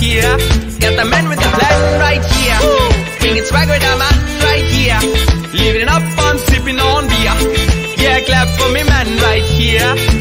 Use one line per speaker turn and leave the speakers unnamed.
here. Got the man with the plan right here. Bringing swag with a man right here. Living up on sipping on beer. Yeah, clap for me man right here.